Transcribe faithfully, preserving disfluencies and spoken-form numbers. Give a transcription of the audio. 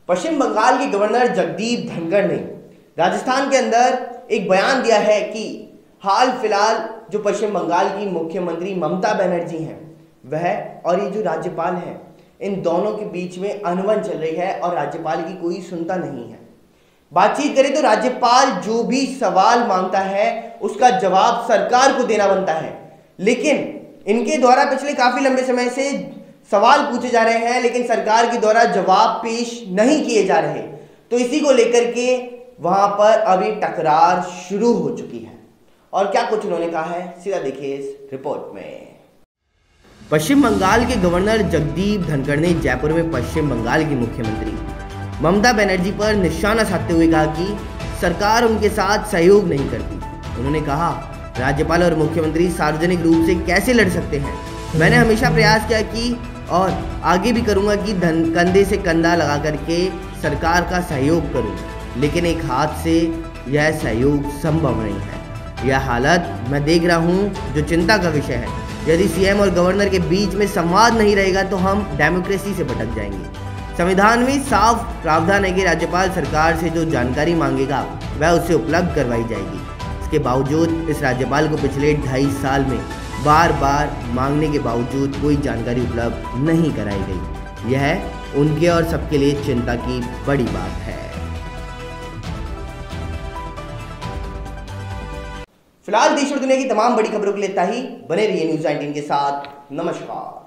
पश्चिम बंगाल के गवर्नर जगदीप धनखड़ ने राजस्थान के अंदर एक बयान दिया है कि हाल फिलहाल जो पश्चिम बंगाल की मुख्यमंत्री ममता बनर्जी हैं वह और ये जो राज्यपाल हैं, इन दोनों के बीच में अनबन चल रही है और राज्यपाल की कोई सुनता नहीं है। बातचीत करें तो राज्यपाल जो भी सवाल मांगता है उसका जवाब सरकार को देना बनता है, लेकिन इनके द्वारा पिछले काफी लंबे समय से सवाल पूछे जा रहे हैं लेकिन सरकार के द्वारा जवाब पेश नहीं किए जा रहे। तो इसी को लेकर के वहां पर अभी टकरार शुरू हो चुकी है और क्या कुछ उन्होंने कहा है, सीधा देखिए इस रिपोर्ट में। पश्चिम बंगाल के गवर्नर जगदीप धनखड़ ने जयपुर में पश्चिम बंगाल की मुख्यमंत्री ममता बनर्जी पर निशाना साधते हुए कहा कि सरकार उनके साथ सहयोग नहीं करती। उन्होंने कहा, राज्यपाल और मुख्यमंत्री सार्वजनिक रूप से कैसे लड़ सकते हैं। मैंने हमेशा प्रयास किया कि और आगे भी करूंगा कि धन कंधे से कंधा लगा करके सरकार का सहयोग करूं, लेकिन एक हाथ से यह सहयोग संभव नहीं है। यह हालत मैं देख रहा हूं जो चिंता का विषय है। यदि सीएम और गवर्नर के बीच में संवाद नहीं रहेगा तो हम डेमोक्रेसी से भटक जाएंगे। संविधान में साफ प्रावधान है कि राज्यपाल सरकार से जो जानकारी मांगेगा वह उसे उपलब्ध करवाई जाएगी। इसके बावजूद इस राज्यपाल को पिछले ढाई साल में बार बार मांगने के बावजूद कोई जानकारी उपलब्ध नहीं कराई गई। यह उनके और सबके लिए चिंता की बड़ी बात है। फिलहाल देश और दुनिया की तमाम बड़ी खबरों के लिए इतना ही। बने रहिए न्यूज़ नाइनटीन के साथ। नमस्कार।